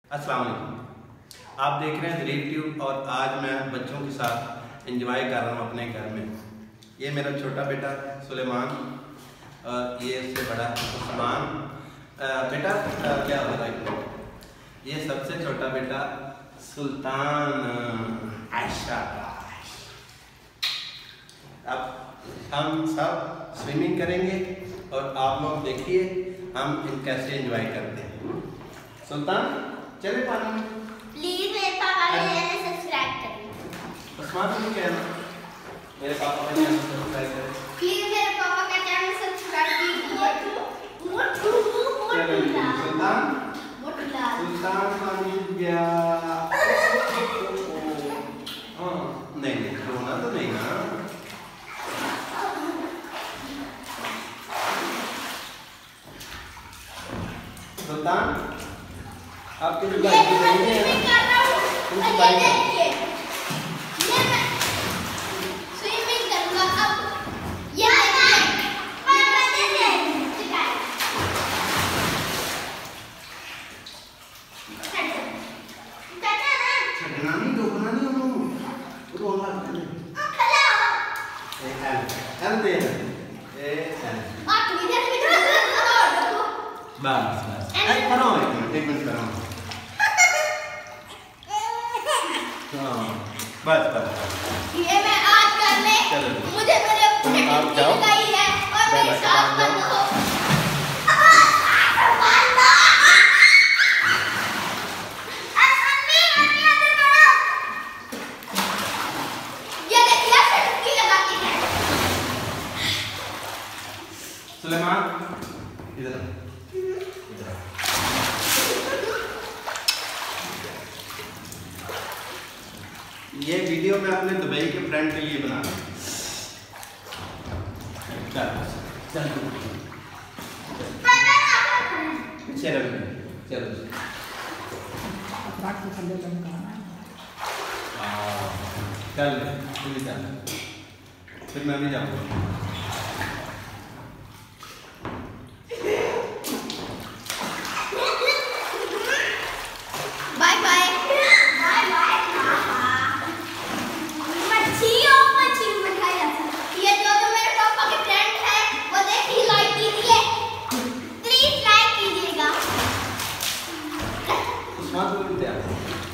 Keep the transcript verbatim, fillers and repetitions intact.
अस्सलाम वालेकुम। आप देख रहे हैं ज़रीफ ट्यूब और आज मैं बच्चों के साथ एंजॉय कर रहा हूँ अपने घर में। ये मेरा छोटा बेटा सुलेमान और ये इससे बड़ा उस्मान। बेटा क्या हो रहा है? ये सबसे छोटा बेटा सुल्तान आयशा। अब हम सब स्विमिंग करेंगे और आप लोग देखिए हम इन कैसे एंजॉय करते हैं। सुल्तान चले पानी में। प्लीज मेरे पापा का चैनल सब्सक्राइब करें। उस्मान तुम कहना मेरे पापा का चैनल सब्सक्राइब करें। प्लीज मेरे पापा का चैनल सब्सक्राइब कीजिए। सुल्तान सुल्तान पानी गया। हाँ नहीं नहीं रोना तो नहीं ना। सुल्तान आपके जो भाई की बहन है उनकी भाई देखिए ये मैं स्विमिंग करूंगा अब। ये देखिए पापा देखिए छटना नहीं डोबना नहीं हम रोना नहीं। खला ए एल एल दे ए एल आप इधर इधर बस बस ए करो एक मिनट एक मिनट करो। हाँ बस बस ये मैं आज कर ले। चलो मुझे मेरे अपने आप जाओ गई है और बाय मेरे बाय साथ जाओ। बंद हो। ये देखिए सड़की लगाती है। सुलेमान इधर इधर ये वीडियो मैं अपने दुबई के फ्रेंड के लिए बना रहा हूँ। चल चल चलो चलो चल तू भी चल फिर मैं भी जाऊँगा। बाय बाय बाय बाय मच्छी ओ मच्छी मिठाई। ये जो जो मेरे पापा के फ्रेंड है वो देखिए लाइक कीजिए। प्लीज लाइक कीजिएगा। उस्मान को भी दे।